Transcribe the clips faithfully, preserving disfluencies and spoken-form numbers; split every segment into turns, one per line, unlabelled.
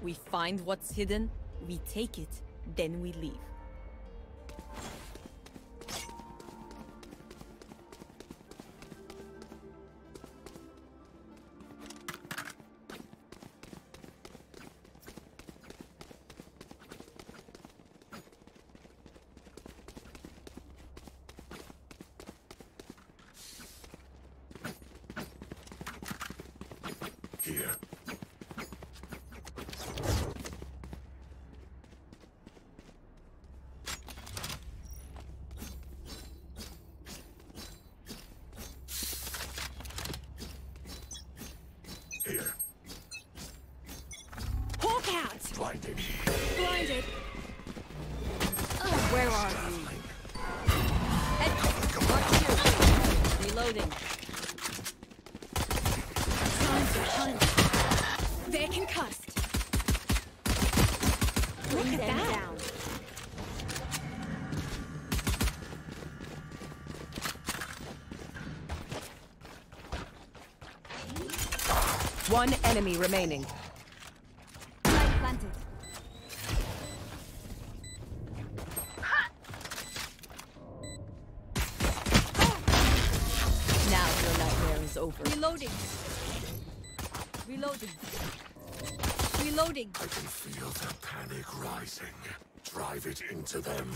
We find what's hidden, we take it, then we leave.
Here. Here.
Hawk out!
Blinded.
Blinded! Uh, where are you? Head watch you. Reloading. Time to hunt. They're concussed. Look at that. Down.
One enemy remaining.
Light planted. Now your nightmare is over. Reloading. Reloading. Reloading.
I can feel the panic rising. Drive it into them.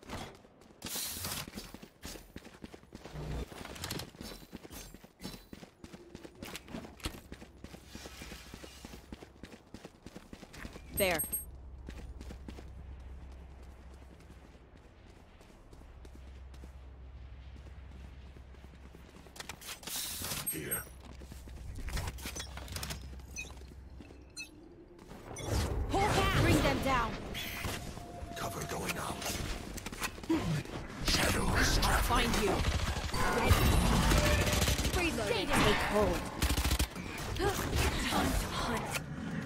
There.
Here.
Hawk out! Bring them down.
Cover going out. Shadows traveling.
Find you. Ready. Reloading. Take hold. Time to hunt.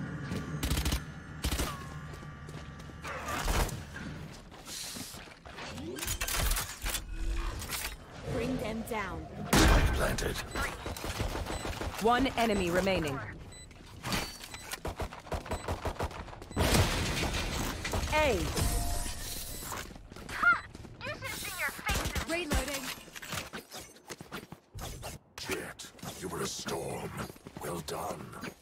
Bring them down.
Spike planted.
One enemy remaining. A.
Reloading.
Shit. You were a storm. Well done.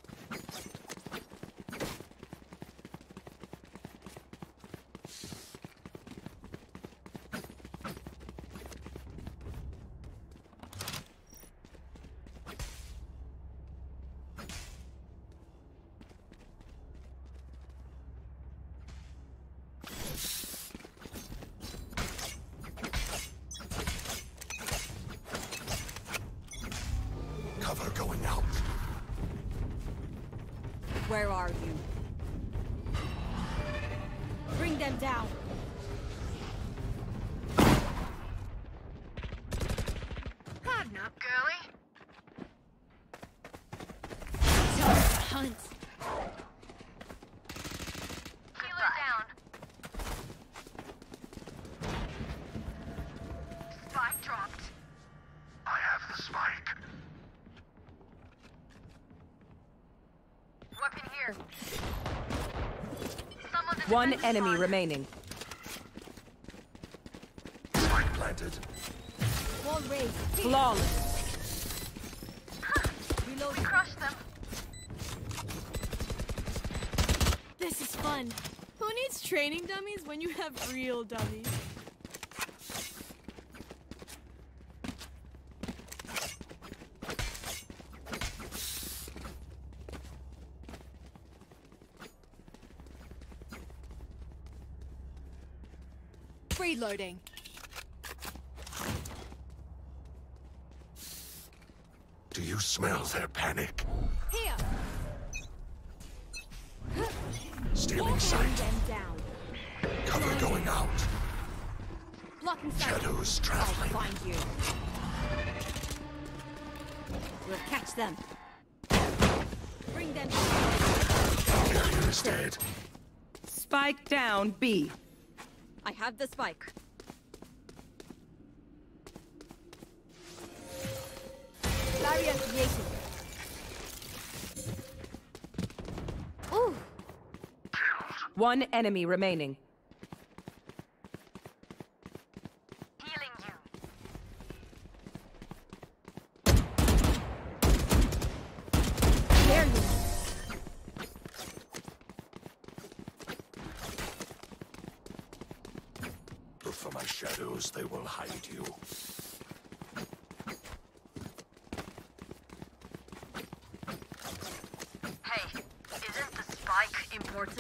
Cover going out.
Where are you? Bring them down. Hard not, girly. Time to hunt.
Healer down. Spike dropped.
I have the spike.
Weapon here. Someone to
One
defend the
enemy
spawn.
remaining.
Spike planted.
Wall raised.
Flawless.
Reload.
We crushed them.
This is fun. Who needs training dummies when you have real dummies? Reloading.
Do you smell their panic?
Here.
Stealing sight.
Bring them down.
Cover going out.
Blocking sight.
Shadows
I'll
traveling.
find you. We'll catch them. Bring them down.
Carrier is dead.
Spike down B.
I have the spike. Barrier created. Ooh.
One enemy remaining.
Healing you.
There you are.
Look for my shadows, they will hide you.
Hey, isn't the spike important?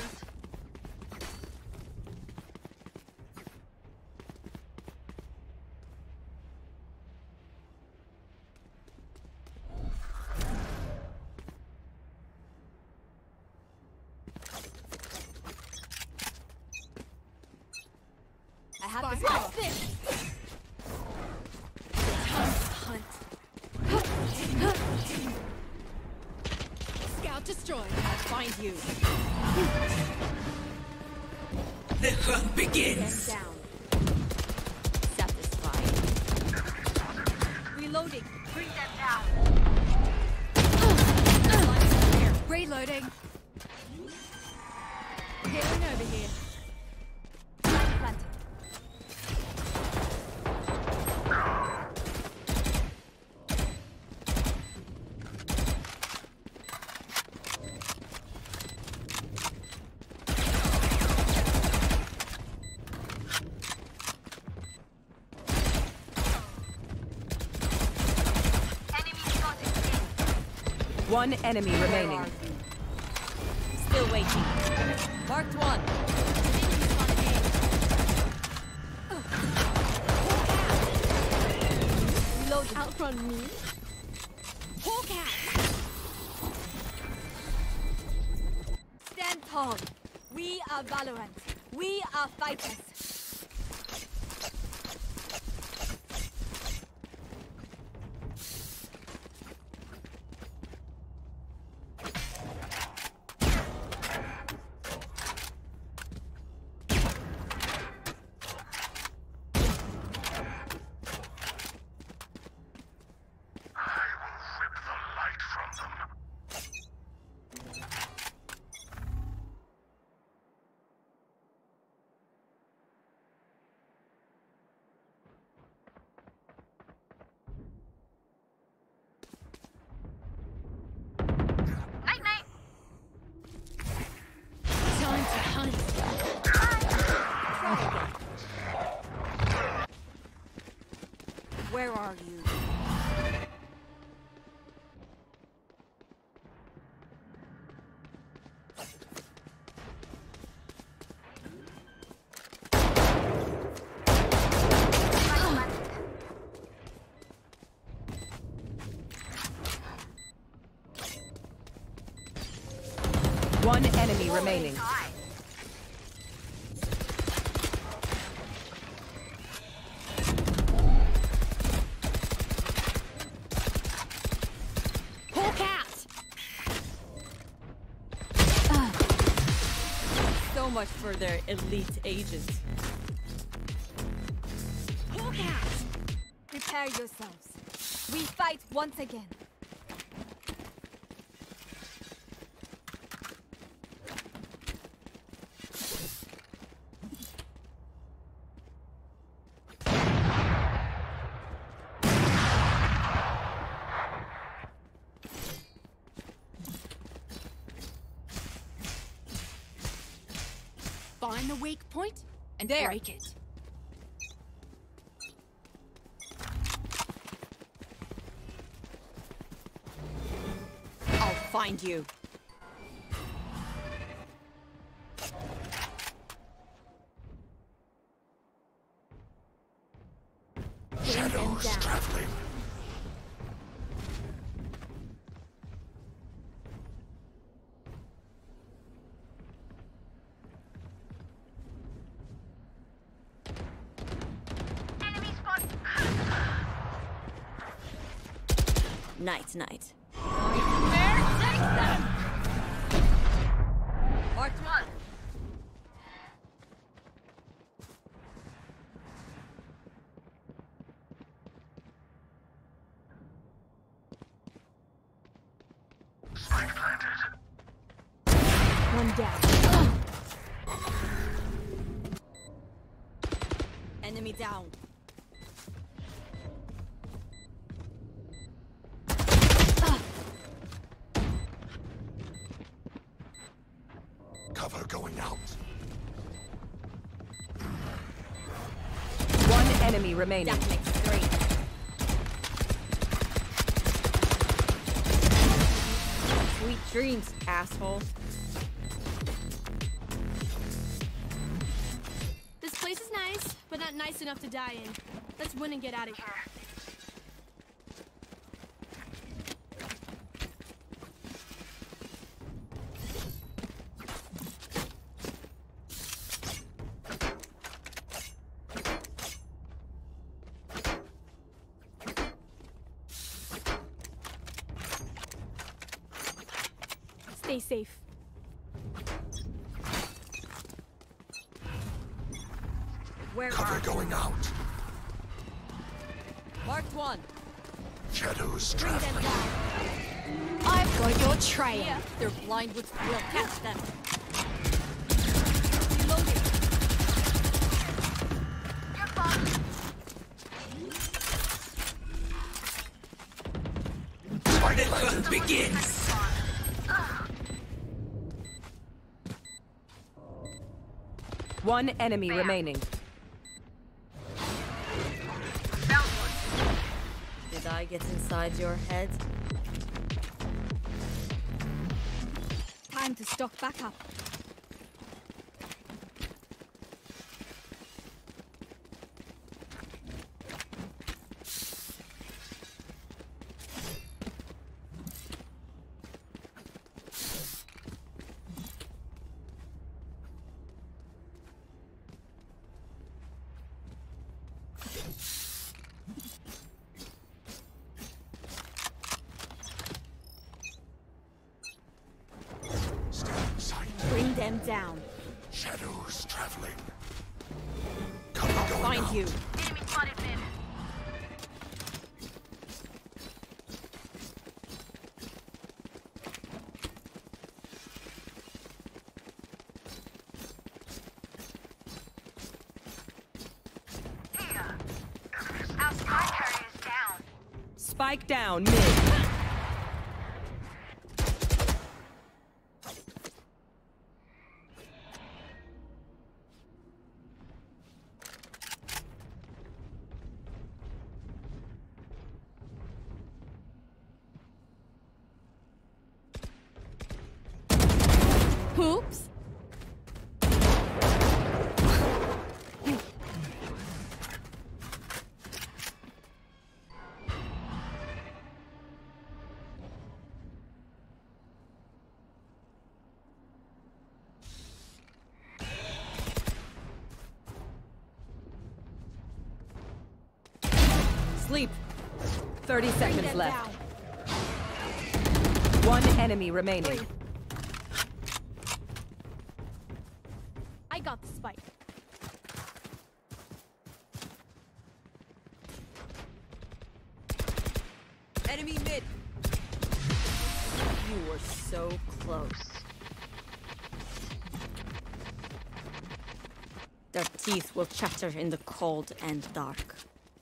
I have this. What's this? Time to hunt. Scout destroyed. I'll find you.
The hunt begins.
Stand down. Satisfied. Reloading.
Bring them down.
Reloading. Healing over here. Planted.
Enemy spotted.
One enemy remaining.
Still waiting. Marked one. Reload. Outrun me. Hawk out. Stand tall. We are Valorant. We are fighters.
Night night.
Time to hunt. Where are you?
One enemy remaining.
Hi.
Hawk out! So much for their elite agents. Hawk out! Prepare yourselves. We fight once again. Find the weak point and
There.
break it. I'll find you.
Shadows traveling.
Enemy spot.
Night, night.
Nightmare, take them.
Marked one.
Spike planted.
One down. Enemy down.
Cover going out.
One enemy remaining.
That makes three. Sweet dreams, asshole. This place is nice, but not nice enough to die in. Let's win and get out of here. Stay safe.
Where
Cover
are
going out.
Marked one.
Shadows
Bring them
traveling.
down. I've got your trail. Yeah. They're blind with. We'll catch them. Reloading.
You're fine.
Spike
The
planted.
hunt begins.
One enemy remaining.
Did I get inside your head? Time to stock back up.
Stay in sight.
Bring them down.
Shadows traveling. Cover going
Find
out.
you.
Enemy spotted mid. Here. Our spy carrier is down.
Spike down mid.
Oops.
Sleep. Thirty
Bring
seconds
them
left.
down.
One enemy remaining.
Three. I got the spike. Enemy mid. You were so close. Their teeth will chatter in the cold and dark.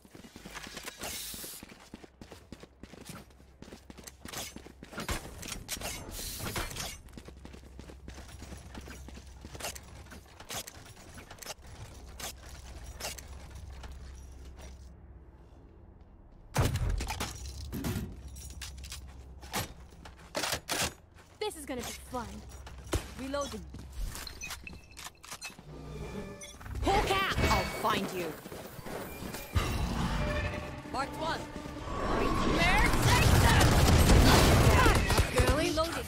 This is gonna be fun. Reloading. Hawk out! I'll find you. Marked one. Nightmare Satan! Girly loading.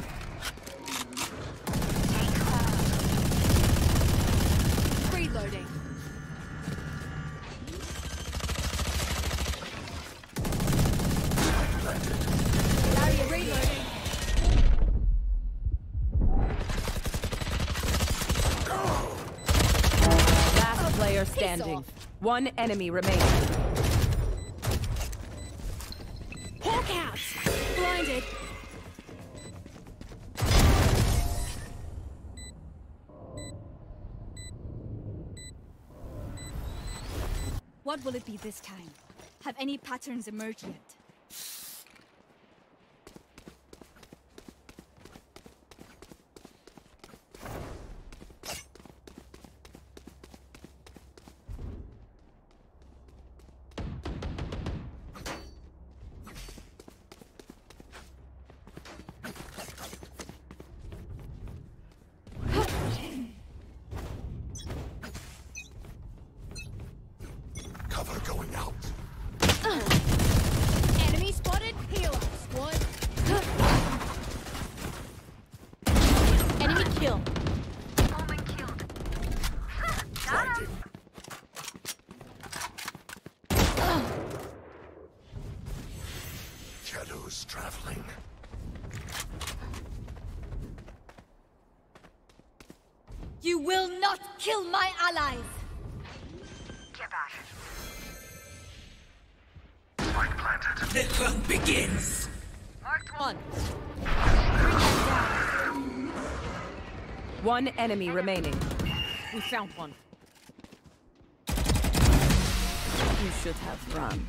Reloading. Barrier reloading.
Last player standing. One enemy remaining.
Hawk out! Blinded. What will it be this time? Have any patterns emerged yet?
Cover going out.
Enemy spotted. Heal up, squad. Enemy kill.
Omen killed.
Blinding. Shadows traveling.
You will not kill my allies.
Get back.
Spike planted.
The hunt begins.
Marked one.
One enemy remaining.
We found one.
You should have run.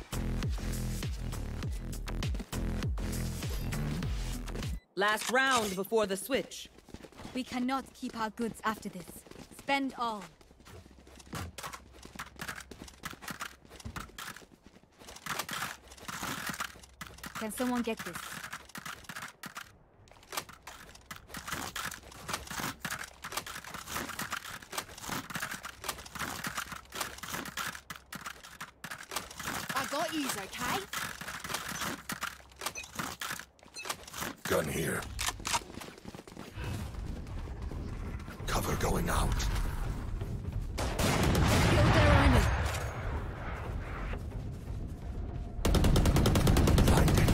Last round before the switch.
We cannot keep our goods after this. Spend all. Can someone get this? I got yous, okay?
Gun here. Cover going out.
Killed their enemy.
Blinding.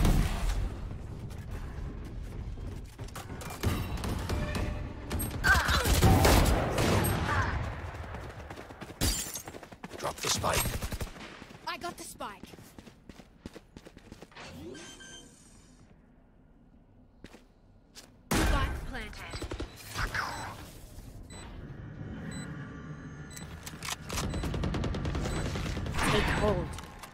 Drop the spike.
I got the spike. Spike planted. Take hold.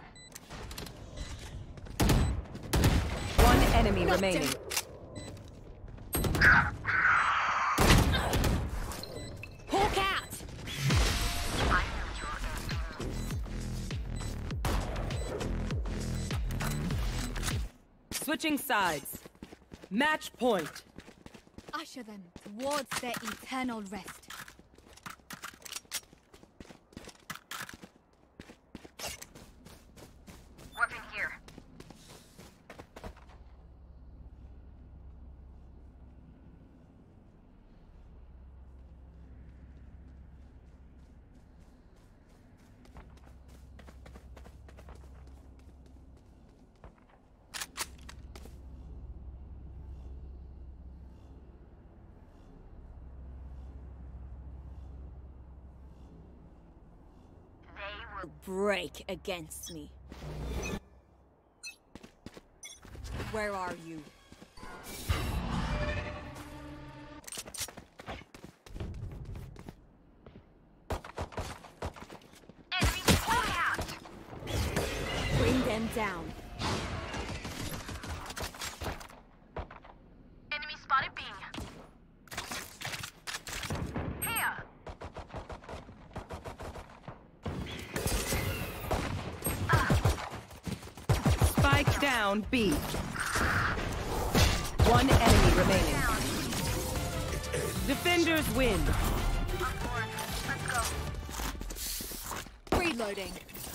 One enemy
Knocked
remaining.
him. Hawk out!
I know you're
Switching sides. Match point.
Usher them towards their eternal rest.
weapon here. They will
Break against me. Where are you?
enemy point out.
Bring them down.
Enemy spotted B. Here.
Spike down B. One enemy remaining. Defenders win.
On board. Let's go.
Reloading.